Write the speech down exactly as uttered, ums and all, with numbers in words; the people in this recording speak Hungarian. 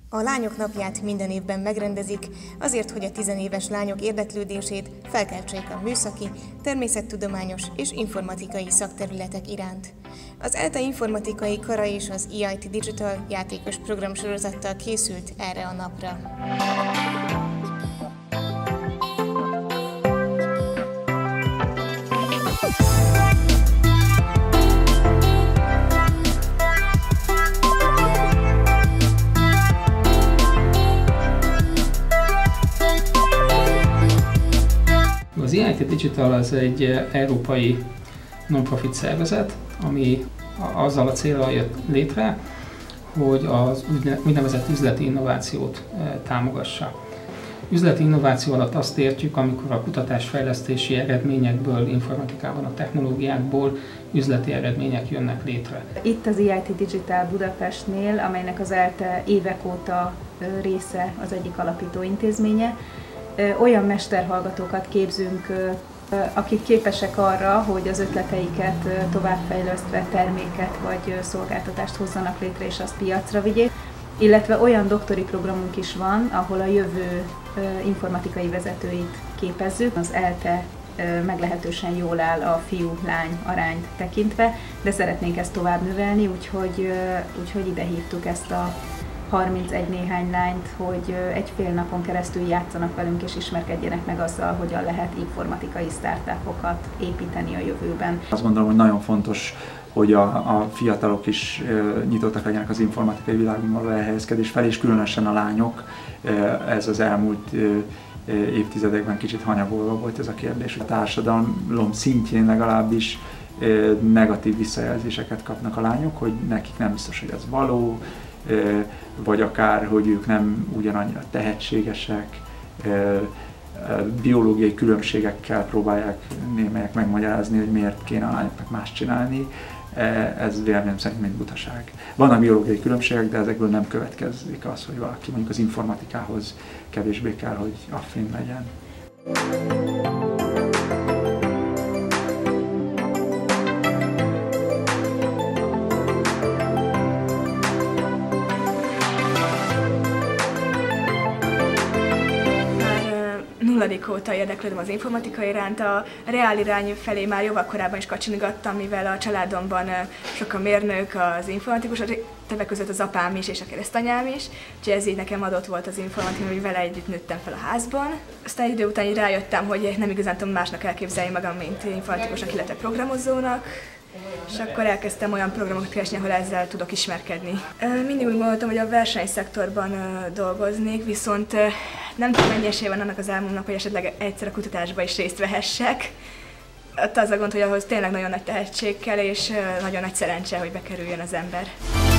A Lányok Napját minden évben megrendezik, azért, hogy a tizenéves lányok érdeklődését felkeltsék a műszaki, természettudományos és informatikai szakterületek iránt. Az ELTE informatikai kara és az i i té Digital játékos programsorozattal készült erre a napra. Az i i té Digital az egy európai non-profit szervezet, ami azzal a célral jött létre, hogy az úgynevezett üzleti innovációt támogassa. Üzleti innováció alatt azt értjük, amikor a kutatásfejlesztési eredményekből, informatikában, a technológiákból üzleti eredmények jönnek létre. Itt az i i té Digital Budapestnél, amelynek az ELTE évek óta része, az egyik alapító intézménye, olyan mesterhallgatókat képzünk, akik képesek arra, hogy az ötleteiket továbbfejlesztve terméket vagy szolgáltatást hozzanak létre és azt piacra vigyék. Illetve olyan doktori programunk is van, ahol a jövő informatikai vezetőit képezzük. Az ELTE meglehetősen jól áll a fiú-lány arányt tekintve, de szeretnénk ezt tovább növelni, úgyhogy, úgyhogy ide hívtuk ezt a harmincegy néhány lányt, hogy egy fél napon keresztül játszanak velünk és ismerkedjenek meg azzal, hogyan lehet informatikai startupokat építeni a jövőben. Azt gondolom, hogy nagyon fontos, hogy a, a fiatalok is e, nyitottak legyenek az informatikai világban való elhelyezkedés felé, és különösen a lányok. E, ez az elmúlt e, évtizedekben kicsit hanyagolva volt ez a kérdés. A társadalom szintjén legalábbis e, negatív visszajelzéseket kapnak a lányok, hogy nekik nem biztos, hogy ez való, vagy akár, hogy ők nem ugyanannyira tehetségesek, biológiai különbségekkel próbálják némelyek megmagyarázni, hogy miért kéne a lányoknak más csinálni. Ez véleményem szerint mind butaság. Vannak biológiai különbségek, de ezekből nem következik az, hogy valaki mondjuk az informatikához kevésbé kell, hogy affin legyen. Nulladik óta érdeklődöm az informatika iránt, a reál irány felé már jóval korábban is kacsinigattam, mivel a családomban sok a mérnök, az informatikus, többek között az apám is és a keresztanyám is, úgyhogy ez így nekem adott volt az informatika, hogy vele együtt nőttem fel a házban. Aztán idő után így rájöttem, hogy nem igazán tudom másnak elképzelni magam, mint informatikusnak, illetve programozónak. És akkor elkezdtem olyan programokat keresni, ahol ezzel tudok ismerkedni. Mindig úgy gondoltam, hogy a versenyszektorban dolgoznék, viszont nem tudom, mennyi esélye van annak az álmomnak, hogy esetleg egyszer a kutatásban is részt vehessek. Ott az a gond, hogy ahhoz tényleg nagyon nagy tehetség kell, és nagyon nagy szerencse, hogy bekerüljön az ember.